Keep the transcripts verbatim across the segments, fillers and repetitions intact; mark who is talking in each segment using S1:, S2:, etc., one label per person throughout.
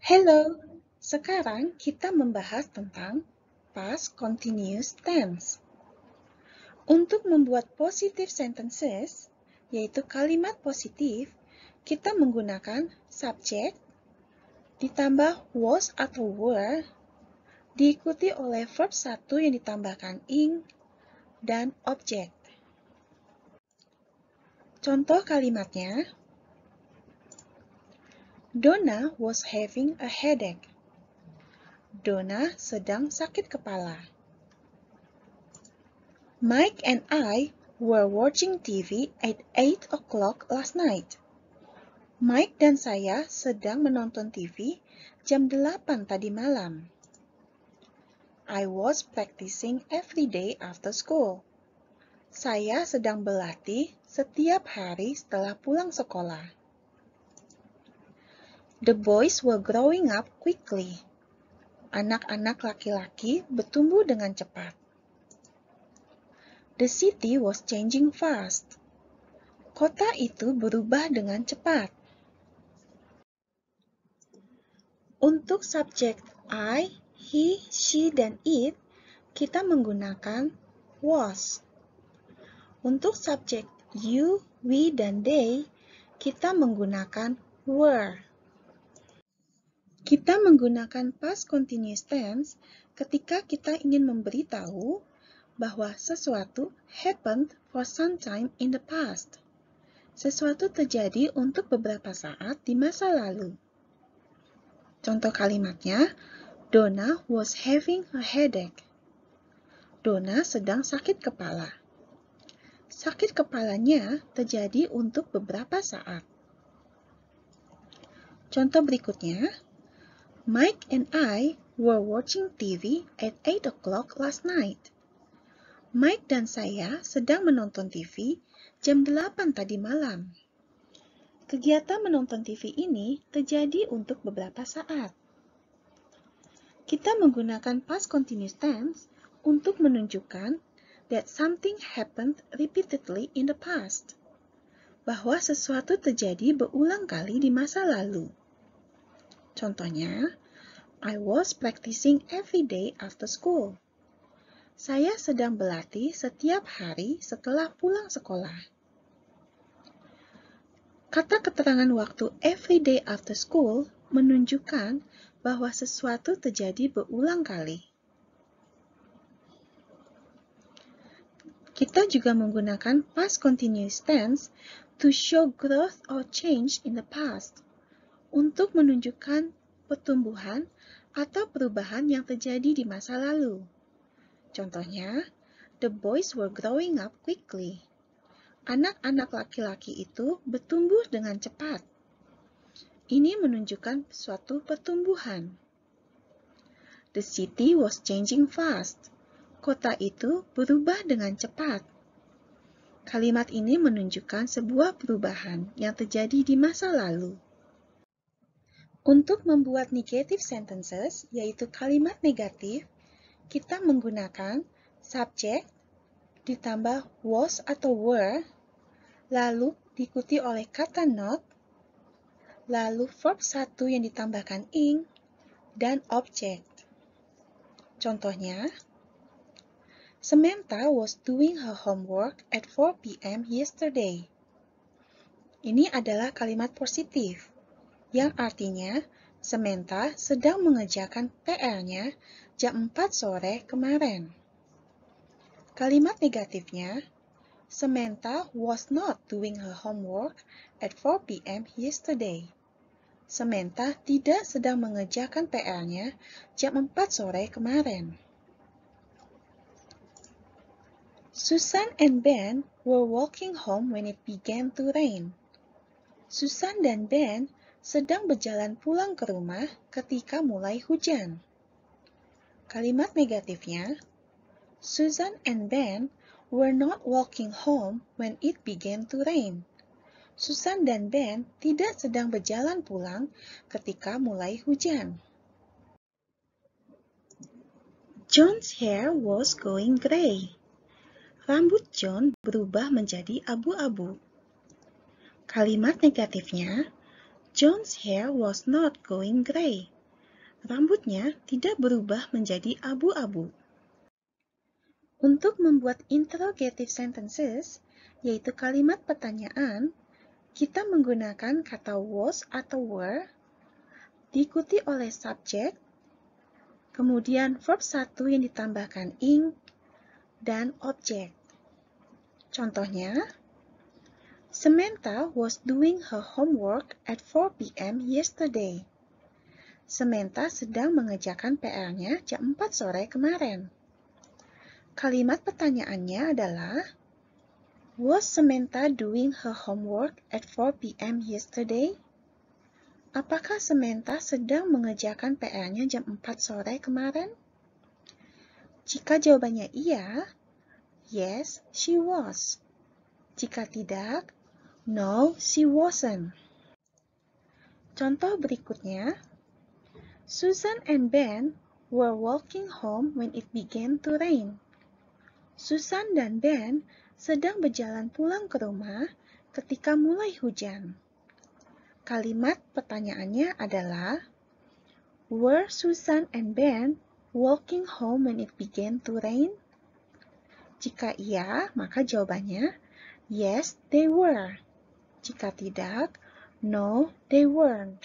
S1: Halo, sekarang kita membahas tentang past continuous tense. Untuk membuat positive sentences, yaitu kalimat positif, kita menggunakan subject, ditambah was atau were, diikuti oleh verb satu yang ditambahkan ing, dan objek. Contoh kalimatnya, Donna was having a headache. Donna sedang sakit kepala. Mike and I were watching T V at eight o'clock last night. Mike dan saya sedang menonton T V jam delapan tadi malam. I was practicing every day after school. Saya sedang berlatih setiap hari setelah pulang sekolah. The boys were growing up quickly. Anak-anak laki-laki bertumbuh dengan cepat. The city was changing fast. Kota itu berubah dengan cepat. Untuk subjek I, he, she, dan it, kita menggunakan was. Untuk subjek you, we, dan they, kita menggunakan were. Kita menggunakan past continuous tense ketika kita ingin memberitahu bahwa sesuatu happened for some time in the past. Sesuatu terjadi untuk beberapa saat di masa lalu. Contoh kalimatnya, Donna was having a headache. Donna sedang sakit kepala. Sakit kepalanya terjadi untuk beberapa saat. Contoh berikutnya, Mike and I were watching T V at eight o'clock last night. Mike dan saya sedang menonton T V jam delapan tadi malam. Kegiatan menonton T V ini terjadi untuk beberapa saat. Kita menggunakan past continuous tense untuk menunjukkan that something happened repeatedly in the past. Bahwa sesuatu terjadi berulang kali di masa lalu. Contohnya, I was practicing every day after school. Saya sedang berlatih setiap hari setelah pulang sekolah. Kata keterangan waktu every day after school menunjukkan bahwa sesuatu terjadi berulang kali. Kita juga menggunakan past continuous tense to show growth or change in the past, untuk menunjukkan pertumbuhan atau perubahan yang terjadi di masa lalu. Contohnya, the boys were growing up quickly. Anak-anak laki-laki itu bertumbuh dengan cepat. Ini menunjukkan suatu pertumbuhan. The city was changing fast. Kota itu berubah dengan cepat. Kalimat ini menunjukkan sebuah perubahan yang terjadi di masa lalu. Untuk membuat negative sentences, yaitu kalimat negatif, kita menggunakan subject, ditambah was atau were, lalu diikuti oleh kata not, lalu verb satu yang ditambahkan ing, dan objek. Contohnya, Samantha was doing her homework at four p m yesterday. Ini adalah kalimat positif, yang artinya Samantha sedang mengerjakan P R-nya jam empat sore kemarin. Kalimat negatifnya, Samantha was not doing her homework at four p m yesterday. Samantha tidak sedang mengerjakan P R-nya jam empat sore kemarin. Susan and Ben were walking home when it began to rain. Susan dan Ben sedang berjalan pulang ke rumah ketika mulai hujan. Kalimat negatifnya, Susan and Ben were not walking home when it began to rain. Susan dan Ben tidak sedang berjalan pulang ketika mulai hujan. John's hair was going gray. Rambut John berubah menjadi abu-abu. Kalimat negatifnya, John's hair was not going gray. Rambutnya tidak berubah menjadi abu-abu. Untuk membuat interrogative sentences, yaitu kalimat pertanyaan, kita menggunakan kata was atau were, diikuti oleh subjek, kemudian verb satu yang ditambahkan ing, dan objek. Contohnya, Samantha was doing her homework at four p m yesterday. Samantha sedang mengerjakan P R-nya jam empat sore kemarin. Kalimat pertanyaannya adalah, was Samantha doing her homework at four p m yesterday? Apakah Samantha sedang mengerjakan P R-nya jam empat sore kemarin? Jika jawabannya iya, yes, she was. Jika tidak, no, she wasn't. Contoh berikutnya, Susan and Ben were walking home when it began to rain. Susan dan Ben sedang berjalan pulang ke rumah ketika mulai hujan. Kalimat pertanyaannya adalah, were Susan and Ben walking home when it began to rain? Jika iya, maka jawabannya, yes, they were. Jika tidak, no, they weren't.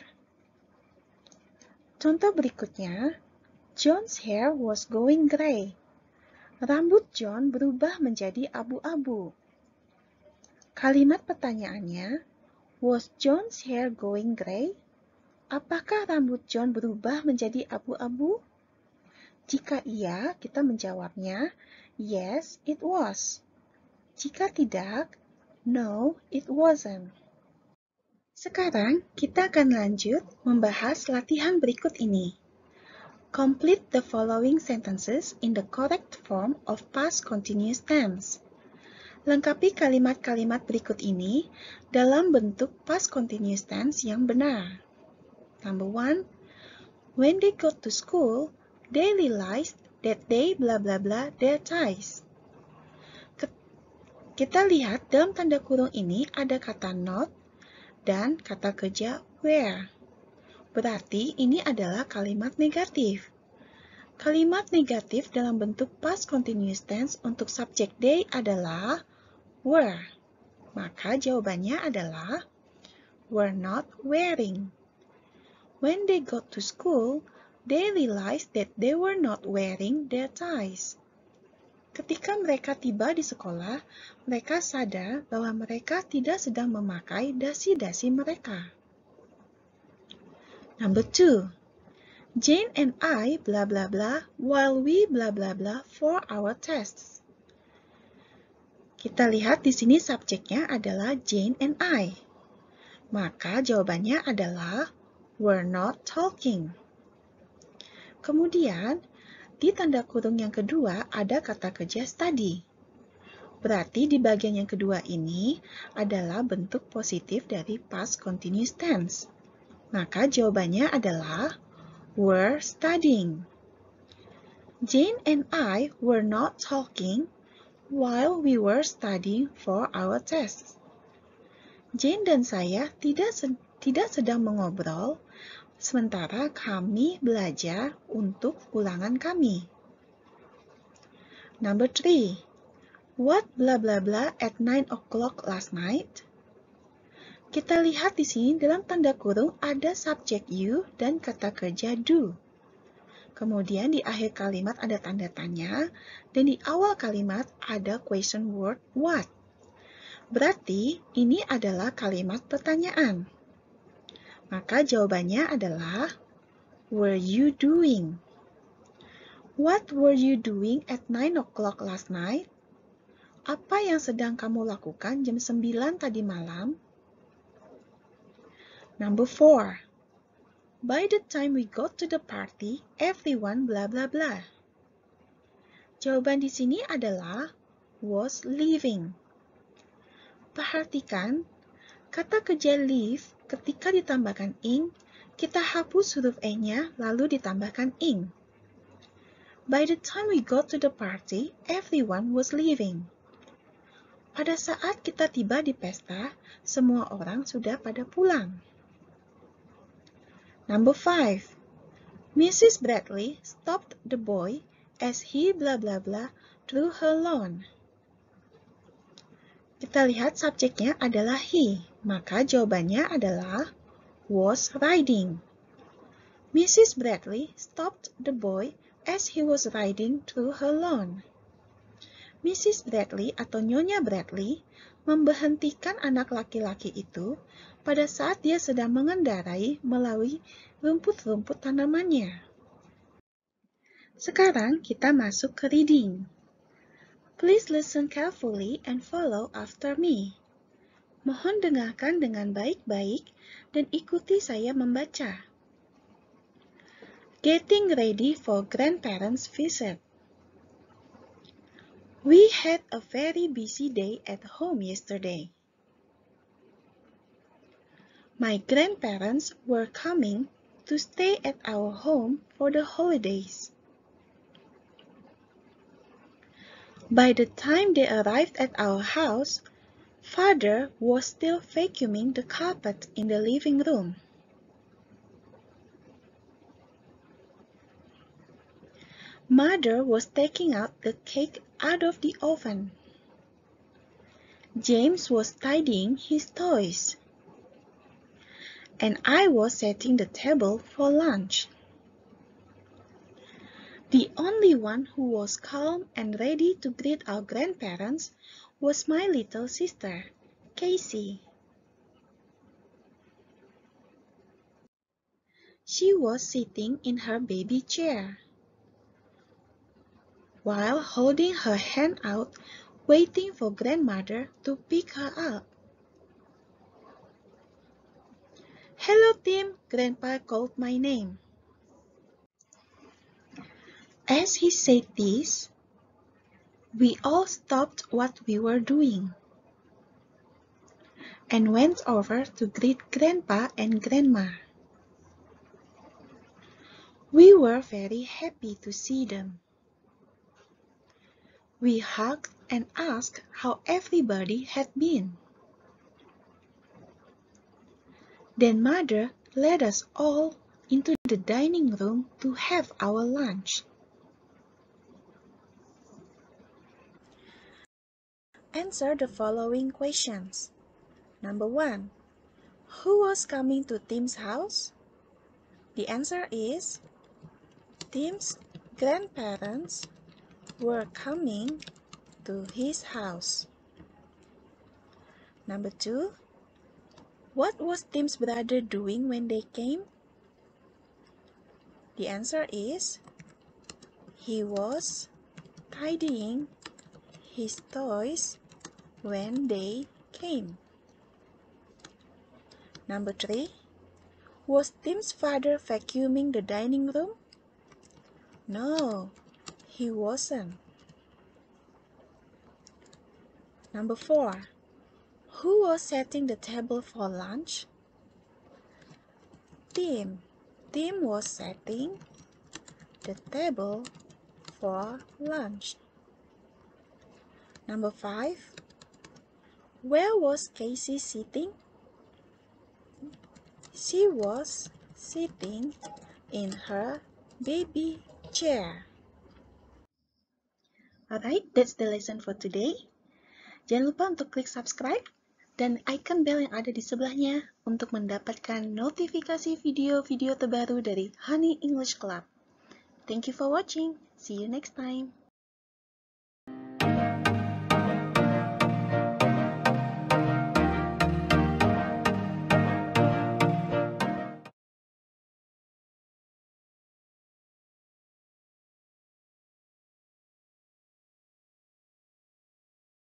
S1: Contoh berikutnya, John's hair was going gray. Rambut John berubah menjadi abu-abu. Kalimat pertanyaannya, was John's hair going gray? Apakah rambut John berubah menjadi abu-abu? Jika iya, kita menjawabnya, yes, it was. Jika tidak, no, it wasn't. Sekarang, kita akan lanjut membahas latihan berikut ini. Complete the following sentences in the correct form of past continuous tense. Lengkapi kalimat-kalimat berikut ini dalam bentuk past continuous tense yang benar. Number one, when they got to school, they realized that they blah blah blah their ties. Kita lihat dalam tanda kurung ini ada kata not dan kata kerja where. Berarti ini adalah kalimat negatif. Kalimat negatif dalam bentuk past continuous tense untuk subjek they adalah were. Maka jawabannya adalah were not wearing. When they got to school, they realized that they were not wearing their ties. Ketika mereka tiba di sekolah, mereka sadar bahwa mereka tidak sedang memakai dasi-dasi mereka. Number two, Jane and I blah blah blah while we blah blah blah for our tests. Kita lihat di sini subjeknya adalah Jane and I. Maka jawabannya adalah were not talking. Kemudian, di tanda kurung yang kedua ada kata kerja study. Berarti di bagian yang kedua ini adalah bentuk positif dari past continuous tense. Maka jawabannya adalah were studying. Jane and I were not talking while we were studying for our tests. Jane dan saya tidak se tidak sedang mengobrol sementara kami belajar untuk ulangan kami. Number three. What blah blah blah at nine o'clock last night? Kita lihat di sini dalam tanda kurung ada subjek you dan kata kerja do. Kemudian di akhir kalimat ada tanda tanya dan di awal kalimat ada question word what. Berarti ini adalah kalimat pertanyaan. Maka jawabannya adalah were you doing? What were you doing at nine o'clock last night? Apa yang sedang kamu lakukan jam sembilan tadi malam? Number four. By the time we got to the party, everyone blah blah blah. Jawaban di sini adalah was leaving. Perhatikan, kata kerja leave ketika ditambahkan ing, kita hapus huruf e-nya lalu ditambahkan ing. By the time we got to the party, everyone was leaving. Pada saat kita tiba di pesta, semua orang sudah pada pulang. Number five. Missus Bradley stopped the boy as he blah blah blah through her lawn. Kita lihat subjeknya adalah he, maka jawabannya adalah was riding. Missus Bradley stopped the boy as he was riding through her lawn. Missus Bradley atau Nyonya Bradley memberhentikan anak laki-laki itu pada saat dia sedang mengendarai melalui rumput-rumput tanamannya. Sekarang kita masuk ke reading. Please listen carefully and follow after me. Mohon dengarkan dengan baik-baik dan ikuti saya membaca. Getting ready for grandparents' visit. We had a very busy day at home yesterday. My grandparents were coming to stay at our home for the holidays. By the time they arrived at our house, Father was still vacuuming the carpet in the living room. Mother was taking out the cake out of the oven. James was tidying his toys. And I was setting the table for lunch. The only one who was calm and ready to greet our grandparents was my little sister, Casey. She was sitting in her baby chair, while holding her hand out, waiting for grandmother to pick her up. Hello, Tim, Grandpa called my name. As he said this, we all stopped what we were doing and went over to greet Grandpa and Grandma. We were very happy to see them. We hugged and asked how everybody had been. Then Mother led us all into the dining room to have our lunch. Answer the following questions. Number one, who was coming to Tim's house? The answer is Tim's grandparents were coming to his house. Number two, what was Tim's brother doing when they came? The answer is he was tidying his toys when they came. Number three, was Tim's father vacuuming the dining room? No, he wasn't. Number four, who was setting the table for lunch? Tim. Tim was setting the table for lunch. Number five, where was Casey sitting? She was sitting in her baby chair. Alright, that's the lesson for today. Jangan lupa untuk klik subscribe dan icon bell yang ada di sebelahnya untuk mendapatkan notifikasi video-video terbaru dari Honey English Club. Thank you for watching. See you next time.